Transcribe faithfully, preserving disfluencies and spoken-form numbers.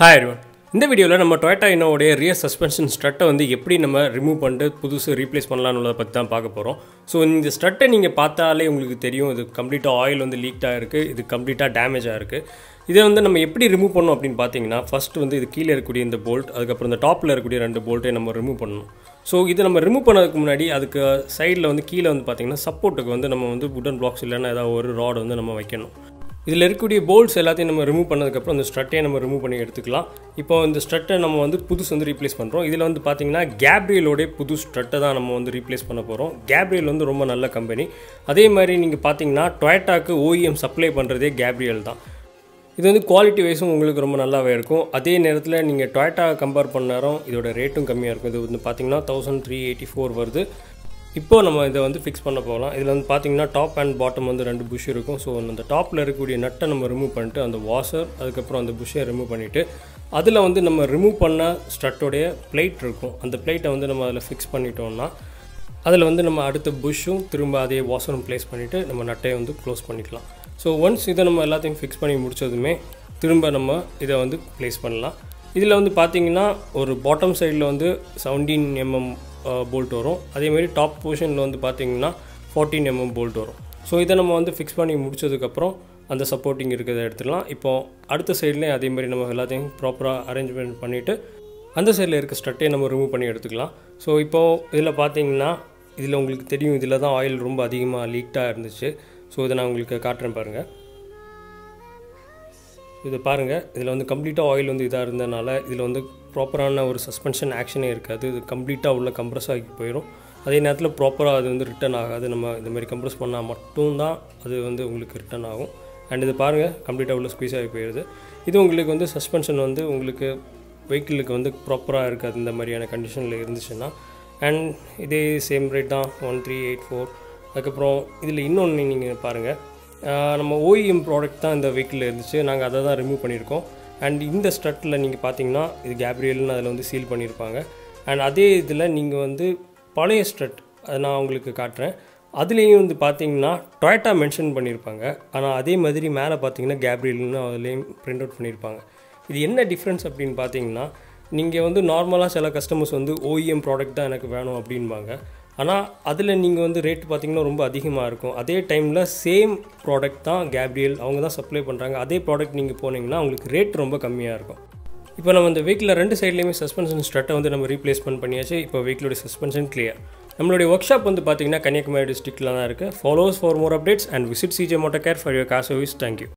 Hi everyone. இந்த வீடியோல நம்ம Toyota Innova rear suspension strut வந்து எப்படி நம்ம ரிமூவ் பண்ணிட்டு புதுசு ரீப்ளேஸ் பண்ணலாம்ன்றத பத்தி தான் பார்க்க போறோம். சோ இந்த strut நீங்க பார்த்தாலே உங்களுக்கு தெரியும் இது கம்ப்ளீட்டா ஆயில் வந்து லீக் ஆயிருக்கு, இது கம்ப்ளீட்டா டேமேஜ் ஆயிருக்கு. இதை வந்து நம்ம எப்படி ரிமூவ் பண்ணனும் அப்படினு பாத்தீங்கன்னா ஃபர்ஸ்ட் வந்து இது கீழ இருக்கக்கூடிய இந்த போல்ட் அதுக்கு அப்புறம் இந்த டாப்ல இருக்கக்கூடிய ரெண்டு போல்ட்டை நம்ம ரிமூவ் பண்ணனும். சோ இது நம்ம ரிமூவ் பண்ணதுக்கு முன்னாடி அதுக்கு சைடுல வந்து கீழ வந்து பாத்தீங்கன்னா சப்போர்ட்டுக்கு வந்து நம்ம வந்து wooden blocks இல்லனா ஏதாவது ஒரு ராட் வந்து நம்ம வைக்கணும். இதில் இருக்கக்கூடிய போல்ட்ஸ் எல்லாத்தையும் நம்ம ரிமூவ் பண்ணதுக்கப்புறம் இந்த ஸ்ட்ரட்டை நம்ம ரிமூவ் பண்ணி எடுத்துக்கலாம். இப்போ இந்த ஸ்ட்ரட்டை நம்ம வந்து புதுசு வந்து ரீப்ளேஸ் பண்ணுறோம். இதில் வந்து பார்த்தீங்கன்னா கேப்ரியலோடைய புது ஸ்ட்ரட்டை தான் நம்ம வந்து ரீப்ளேஸ் பண்ண போகிறோம். கேப்ரியல் வந்து ரொம்ப நல்ல கம்பெனி. அதே மாதிரி நீங்கள் பார்த்தீங்கன்னா டொயோட்டாக்கு ஓஇஎம் சப்ளை பண்ணுறதே கேப்ரியல் தான். இது வந்து குவாலிட்டி வைஸும் உங்களுக்கு ரொம்ப நல்லாவே இருக்கும். அதே நேரத்தில் நீங்கள் டொயோட்டா கம்பேர் பண்ணாலும் இதோட ரேட்டும் கம்மியாக இருக்கும். இது வந்து பார்த்தீங்கன்னா தௌசண்ட் த்ரீ எயிட்டி ஃபோர் வருது. இப்போ நம்ம இதை வந்து ஃபிக்ஸ் பண்ண போகலாம். இதில் வந்து பார்த்தீங்கன்னா டாப் அண்ட் பாட்டம் வந்து ரெண்டு புஷ் இருக்கும். ஸோ அந்த டாப்பில் இருக்கக்கூடிய நட்டை நம்ம ரிமூவ் பண்ணிட்டு அந்த வாஷர் அதுக்கப்புறம் அந்த புஷ்ஷை ரிமூவ் பண்ணிவிட்டு அதில் வந்து நம்ம ரிமூவ் பண்ண ஸ்ட்ரட்டோடைய பிளேட் இருக்கும். அந்த பிளேட்டை வந்து நம்ம அதில் ஃபிக்ஸ் பண்ணிட்டோம்னா அதில் வந்து நம்ம அடுத்த புஷ்ஷும் திரும்ப அதே வாஷரும் ப்ளேஸ் பண்ணிவிட்டு நம்ம நட்டையை வந்து க்ளோஸ் பண்ணிக்கலாம். ஸோ ஒன்ஸ் இதை நம்ம எல்லாத்தையும் ஃபிக்ஸ் பண்ணி முடித்ததுமே திரும்ப நம்ம இதை வந்து ப்ளேஸ் பண்ணலாம். இதில் வந்து பார்த்திங்கன்னா ஒரு பாட்டம் சைடில் வந்து செவன்டீன் எம்எம் போல்ட் வரும். அதேமாதிரி டாப் பொசிஷனில் வந்து பார்த்திங்கன்னா ஃபோர்டீன் எம்எம் போல்ட் வரும். ஸோ இதை நம்ம வந்து ஃபிக்ஸ் பண்ணி முடிச்சதுக்கப்புறம் அந்த சப்போர்ட்டிங் இருக்கிறத எடுத்துடலாம். இப்போது அடுத்த சைட்லேயும் அதேமாதிரி நம்ம எல்லாத்தையும் ப்ராப்பராக அரேஞ்ச்மெண்ட் பண்ணிவிட்டு அந்த சைடில் இருக்க ஸ்ட்ரட்டை நம்ம ரிமூவ் பண்ணி எடுத்துக்கலாம். ஸோ இப்போது இதில் பார்த்திங்கன்னா இதில் உங்களுக்கு தெரியும் இதில் தான் ஆயில் ரொம்ப அதிகமாக லீக்டாக இருந்துச்சு. ஸோ இதை நான் உங்களுக்கு காட்டுறேன் பாருங்கள். இது பாருங்கள், இதில் வந்து கம்ப்ளீட்டாக ஆயில் வந்து இதாக இருந்ததுனால இதில் வந்து ப்ராப்பரான ஒரு சஸ்பென்ஷன் ஆக்ஷனே இருக்காது. இது கம்ப்ளீட்டாக உள்ள கம்ப்ரெஸ் ஆகி போயிடும். அதே நேரத்தில் ப்ராப்பராக அது வந்து ரிட்டர்ன் ஆகாது. நம்ம இந்தமாதிரி கம்ப்ரெஸ் பண்ணால் மட்டும்தான் அது வந்து உங்களுக்கு ரிட்டர்ன் ஆகும். அண்ட் இது பாருங்கள் கம்ப்ளீட்டாக உள்ள ஸ்குவீஸ் ஆகி போயிடுது. இது உங்களுக்கு வந்து சஸ்பென்ஷன் வந்து உங்களுக்கு வெஹிக்கிளுக்கு வந்து ப்ராப்பராக இருக்காது இந்த மாதிரியான கண்டிஷனில் இருந்துச்சுன்னா. அண்ட் இதே சேம் ரேட் தான் ஒன் த்ரீ எயிட் ஃபோர். அதுக்கப்புறம் இதில் இன்னொன்று நீங்கள் பாருங்கள், நம்ம ஓஇஎம் ப்ராடக்ட் தான் இந்த வெஹிக்கிளில் இருந்துச்சு. நாங்கள் அதை தான் ரிமூவ் பண்ணியிருக்கோம். அண்ட் இந்த ஸ்ட்ரட்டில் நீங்கள் பார்த்தீங்கன்னா இது கேப்ரியல்னு அதில் வந்து சீல் பண்ணியிருப்பாங்க. அண்ட் அதே இதில் நீங்கள் வந்து பழைய ஸ்ட்ரட் அதை நான் உங்களுக்கு காட்டுறேன். அதுலேயும் வந்து பார்த்தீங்கன்னா டொயோட்டா மென்ஷன் பண்ணியிருப்பாங்க. ஆனால் அதே மாதிரி மேலே பார்த்தீங்கன்னா கேப்ரியல்னு அதுலேயும் பிரிண்ட் அவுட் பண்ணியிருப்பாங்க. இது என்ன டிஃப்ரென்ஸ் அப்படின்னு பார்த்தீங்கன்னா நீங்கள் வந்து நார்மலாக சில கஸ்டமர்ஸ் வந்து ஓஇஎம் ப்ராடக்ட் தான் எனக்கு வேணும் அப்படின்பாங்க. ஆனால் அதில் நீங்கள் வந்து ரேட் பார்த்திங்கன்னா ரொம்ப அதிகமாக இருக்கும். அதே டைமில் சேம் ப்ராடக்ட் தான் கேப்ரியல் அவங்க தான் சப்ளை பண்ணுறாங்க. அதே ப்ராடக்ட் நீங்கள் போனீங்கன்னா உங்களுக்கு ரேட் ரொம்ப கம்மியாக இருக்கும். இப்போ நம்ம இந்த வெஹிக்கிளில் ரெண்டு சைட்லேயுமே சஸ்பென்ஷன் ஸ்ட்ரட்டை வந்து நம்ம ரீப்ளேஸ்மெண்ட் பண்ணியாச்சு. இப்போ வெஹிக்கிளோட சஸ்பென்ஷன் கிளியர். நம்மளுடைய ஒர்க் ஷாப் வந்து பார்த்திங்கன்னா கன்னியாகுமரி டிஸ்ட்ரிக்டில் தான் இருக்குது. Follows for more updates and visit CJ motor care for your car service. Thank you.